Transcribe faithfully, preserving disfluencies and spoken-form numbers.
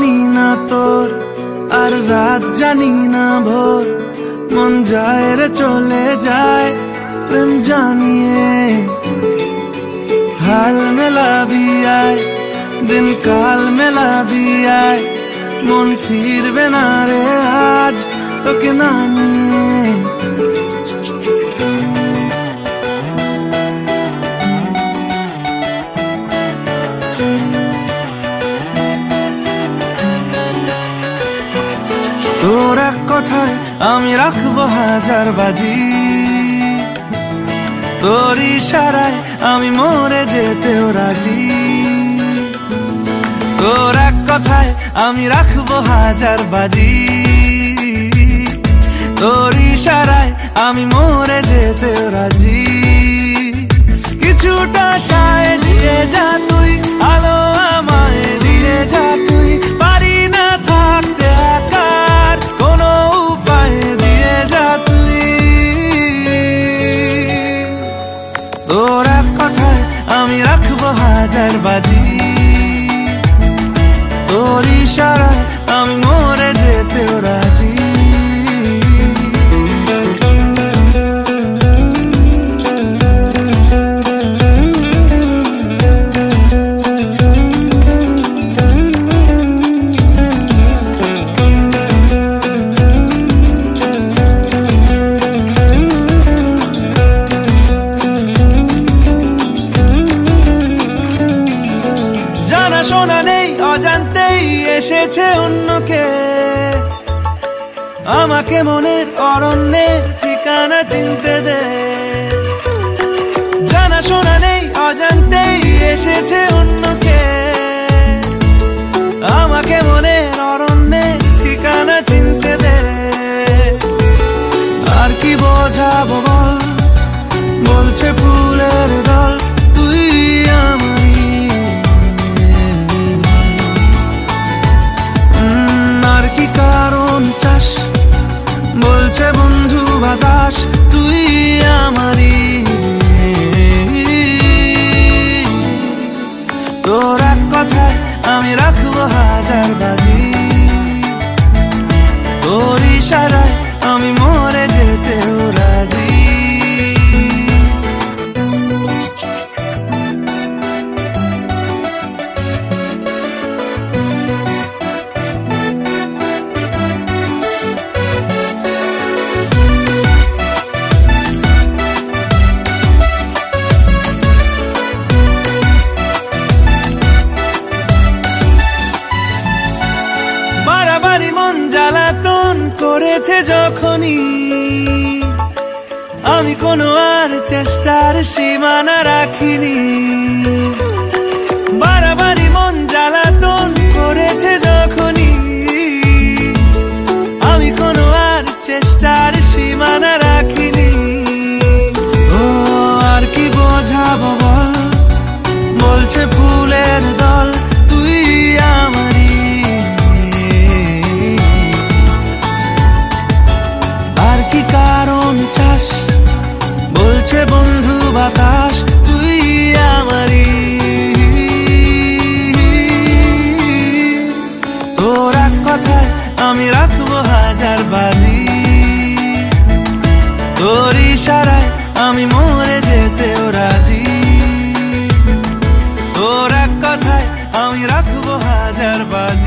জানি না তোর আর রাত জানি না ভোর, মন যায় রে চলে যায় প্রেম জানিয়ে। हाल मेला भी आए दिन काल मेला भी आए, मन फिर बेना रे आज तो के नानिए। তোর এক কথায় আমি রাখবো হাজার বাজি, তোর ইশারায় আমি মরে যেতেও রাজি। তোর এক কথায় আমি রাখবো হাজার বাজি, তোর ইশারায় আমি মরে যেতেও রাজি। কিছুটা সায় দিয়ে যা তুই, আলো আমায় দিয়ে যা তুই, পারি না থাকতে একার কোনো উপায় দিয়ে যা তুই। তোর এক কথায় আমি রাখবো হাজার বাজি, তোর ইশারায় আমি মরে যেতেও রাজি। শোনা নেই অজান্তেই এসেছে অন্যকে, আমাকে মনের অরণ্যের ঠিকানা চিনতে দে। জানা শোনা নেই অজান্তেই এসেছে অন্যকে, আমাকে মনের অরণ্যের ঠিকানা চিনতে দে। আর কি বোঝাবো বল, বলছে ফুলের দল তুই আমারই। কি কারণ চাস, বলছে বন্ধু বাতাস তুই আমারই। তোর এক কথায় আমি রাখবো হাজার বাজি, তোর ইশারায় আমি মরে যেতেও রাজি। মন জ্বালাতন করেছে যখনই, আমি কোনো আর চেষ্টার সীমানা রাখিনি। বারবারই মন জ্বালাতন করেছে যখনই, আমি কোনো আর চেষ্টার সীমানা রাখিনি। ও আর কি বোঝাবো বল, বলছে ফুলের দল তুই আমারই। কি কারণ চাস, বলছে বন্ধু বাতাস তুই আমারই। তোর এক কথায় আমি রাখবো হাজার বাজি, তোর ইশারায় আমি মরে যেতেও রাজি। তোর এক কথায় আমি রাখবো হাজার বাজি।